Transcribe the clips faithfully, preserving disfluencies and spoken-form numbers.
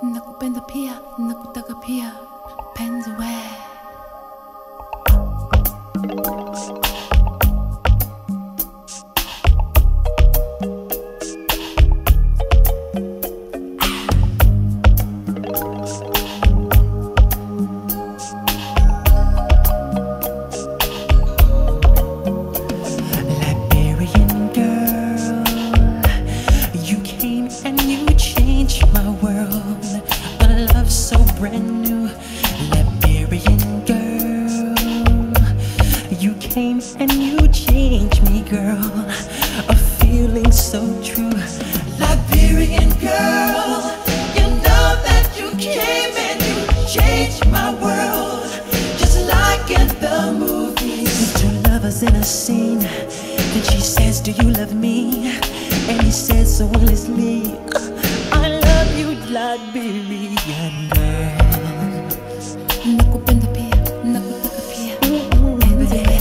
nakupenda pia, nakutaka pia, penzi we. Brand new Liberian girl, you came and you changed me, girl. A feeling so true. Liberian girl, you know that you came and you changed my world, just like in the movies. Two lovers in a scene, then she says, do you love me? And he says so honestly, I love you, Liberian girl. Nakupenda pia, nakutaka pia, penzi we.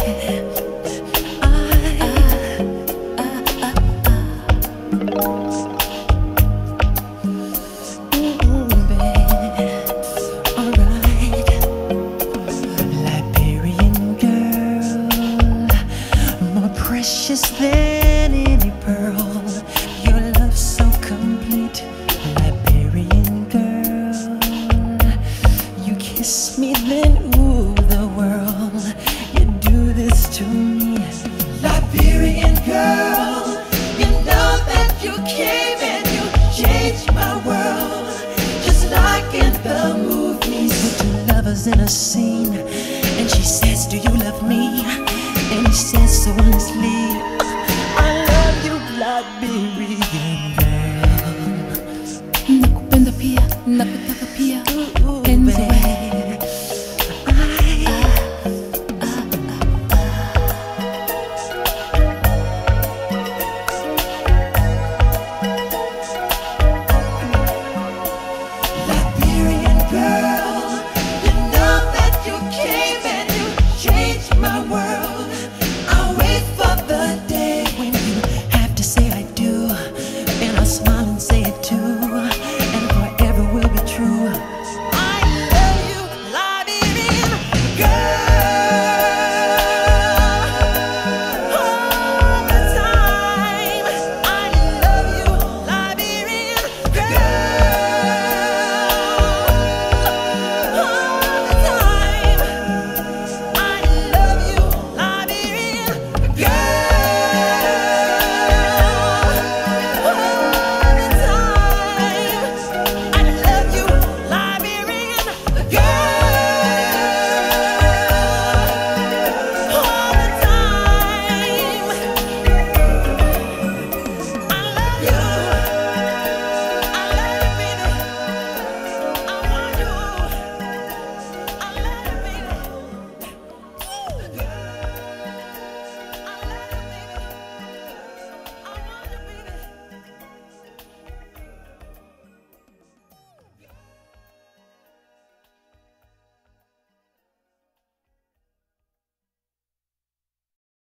Liberian girl, more precious than any pearl. Your love so complete. Liberian girl, you kiss me, then ooh, the world. You do this to me. Liberian girl, you know that you came and you changed my world, just like in the movies. Two lovers in a scene,